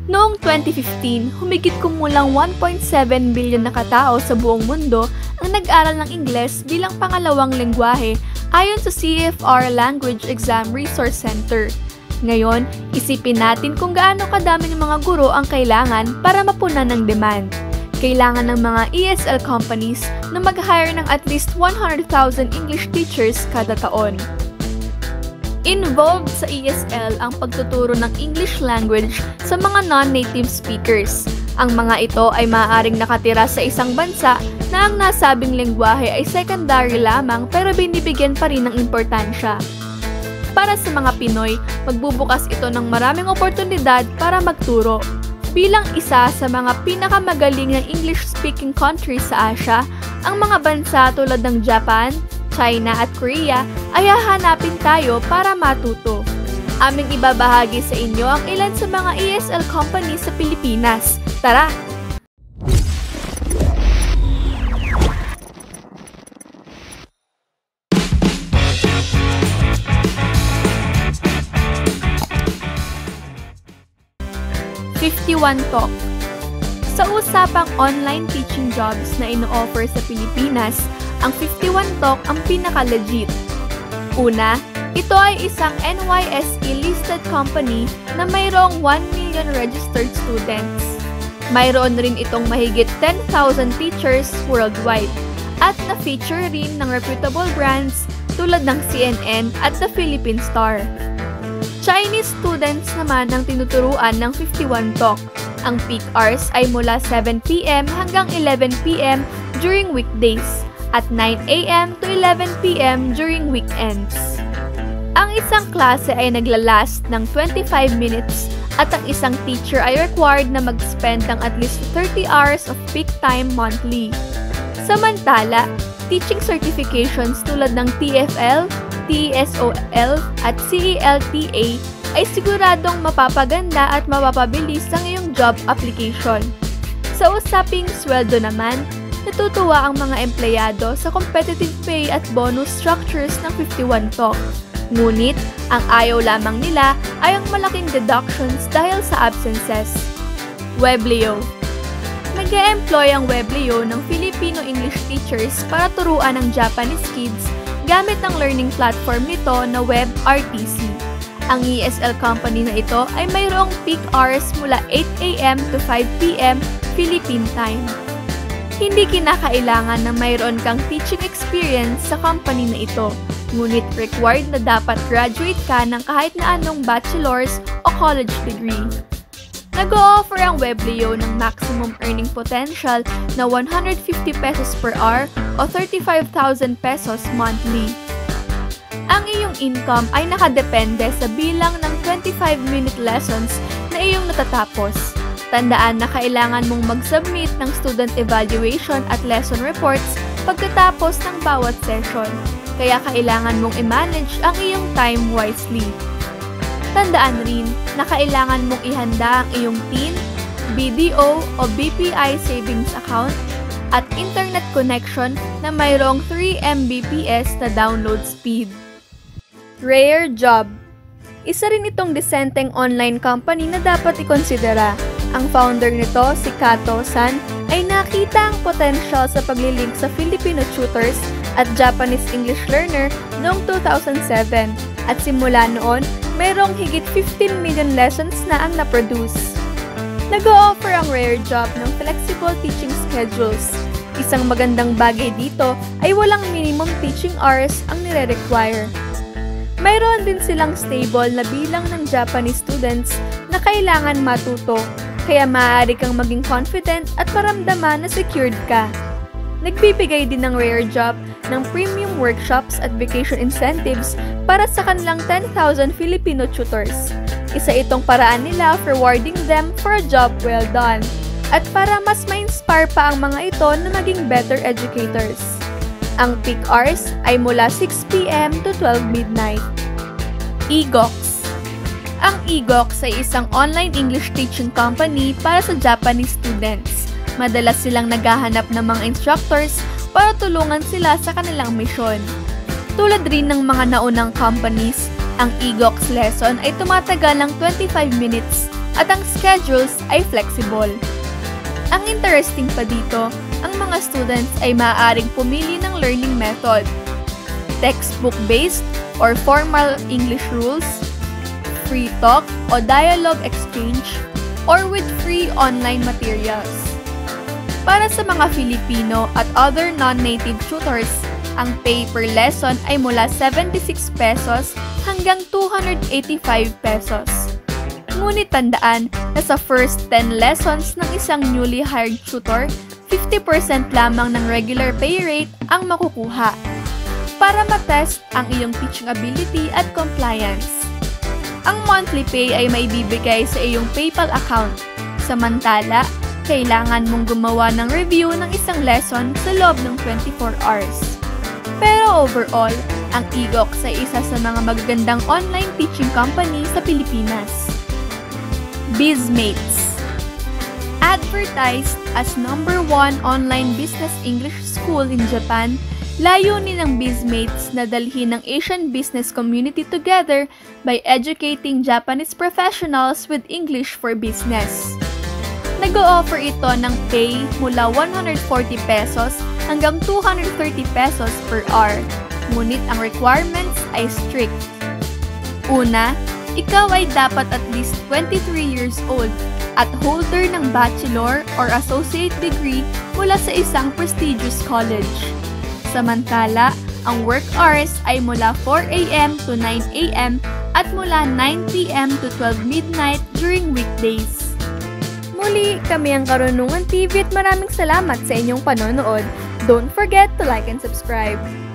Noong 2015, humigit kumulang 1.7 bilyon na katao sa buong mundo ang nag-aral ng Ingles bilang pangalawang lengguwahe ayon sa CFR Language Exam Resource Center. Ngayon, isipin natin kung gaano kadaming mga guro ang kailangan para mapunan ng demand. Kailangan ng mga ESL companies na mag-hire ng at least 100,000 English teachers kada taon. Involved sa ESL ang pagtuturo ng English language sa mga non-native speakers. Ang mga ito ay maaaring nakatira sa isang bansa na ang nasabing lengguwahe ay secondary lamang pero binibigyan pa rin ng importansya. Para sa mga Pinoy, magbubukas ito ng maraming oportunidad para magturo. Bilang isa sa mga pinakamagaling ng English-speaking countries sa Asia, ang mga bansa tulad ng Japan, China at Korea ay hahanapin tayo para matuto. Aming ibabahagi sa inyo ang ilan sa mga ESL companies sa Pilipinas. Tara! .51Talk. Sa usapang online teaching jobs na ino-offer sa Pilipinas, ang 51Talk ang pinaka-legit. Una, ito ay isang NYSE-listed company na mayroong 1 million registered students. Mayroon rin itong mahigit 10,000 teachers worldwide at na-feature rin ng reputable brands tulad ng CNN at The Philippine Star. Chinese students naman ang tinuturuan ng 51Talk. Ang peak hours ay mula 7 p.m. hanggang 11 p.m. during weekdays at 9 a.m. to 11 p.m. during weekends. Ang isang klase ay naglalast ng 25 minutes at ang isang teacher ay required na mag-spend ng at least 30 hours of peak time monthly. Samantala, teaching certifications tulad ng TEFL, TESOL at CELTA ay siguradong mapapaganda at mapapabilis ang iyong job application. Sa usaping sweldo naman, natutuwa ang mga empleyado sa competitive pay at bonus structures ng 51Talk. Ngunit, ang ayaw lamang nila ay ang malaking deductions dahil sa absences. Webleo. Nag-e-employ ang Webleo ng Filipino English teachers para turuan ang Japanese kids gamit ang learning platform nito na WebRTC. Ang ESL company na ito ay mayroong peak hours mula 8 a.m. to 5 p.m. Philippine time. Hindi kinakailangan na mayroon kang teaching experience sa company na ito, ngunit required na dapat graduate ka ng kahit na anong bachelor's o college degree. Nag-o-offer ang Webleo ng maximum earning potential na 150 pesos per hour o 35,000 pesos monthly. Ang iyong income ay nakadepende sa bilang ng 25-minute lessons na iyong natatapos. Tandaan na kailangan mong mag-submit ng student evaluation at lesson reports pagkatapos ng bawat session, kaya kailangan mong i-manage ang iyong time wisely. Tandaan rin na kailangan mong ihanda ang iyong TIN, BDO o BPI savings account at internet connection na mayroong 3 Mbps na download speed. Rare Job. Isa rin itong disenteng online company na dapat ikonsidera. Ang founder nito, si Kato San, ay nakita ang potential sa paglilink sa Filipino tutors at Japanese English learner noong 2007 at simula noon, mayroong higit 15 million lessons na ang na-produce. Nag-o-offer ang Rare Job ng flexible teaching schedules. Isang magandang bagay dito ay walang minimum teaching hours ang nire-require. Mayroon din silang stable na bilang ng Japanese students na kailangan matuto, kaya maaari kang maging confident at maramdaman na secured ka. Nagbibigay din ng Rare Job ng premium workshops at vacation incentives para sa kanilang 10,000 Filipino tutors. Isa itong paraan nila of rewarding them for a job well done at para mas ma-inspire pa ang mga ito na maging better educators. Ang peak hours ay mula 6 p.m. to 12 midnight. EGOX. Ang EGOX ay isang online English teaching company para sa Japanese students. Madalas silang naghahanap ng mga instructors para tulungan sila sa kanilang misyon. Tulad rin ng mga naunang companies, ang EGOX lesson ay tumatagal ng 25 minutes at ang schedules ay flexible. Ang interesting pa dito, ang mga students ay maaaring pumili ng learning method, textbook-based or formal English rules, free talk o dialogue exchange, or with free online materials. Para sa mga Filipino at other non-native tutors, ang pay per lesson ay mula 76 pesos hanggang 285 pesos. Ngunit tandaan na sa first 10 lessons ng isang newly hired tutor, 50% lamang ng regular pay rate ang makukuha para matest ang iyong teaching ability at compliance. Ang monthly pay ay maibibigay sa iyong PayPal account. Samantala, kailangan mong gumawa ng review ng isang lesson sa loob ng 24 hours. Pero overall, ang EGOX ay isa sa mga magagandang online teaching company sa Pilipinas. BizMates. Advertised as #1 online business English school in Japan, layunin ng BizMates na dalhin ng Asian business community together by educating Japanese professionals with English for business. Nag-o-offer ito ng pay mula 140 pesos hanggang 230 pesos per hour, ngunit ang requirements ay strict. Una, ikaw ay dapat at least 23 years old at holder ng bachelor or associate degree mula sa isang prestigious college. Samantala, ang work hours ay mula 4 a.m. to 9 a.m. at mula 9 p.m. to 12 midnight during weekdays. Muli, kami ang Karunungan TV at maraming salamat sa inyong panonood. Don't forget to like and subscribe.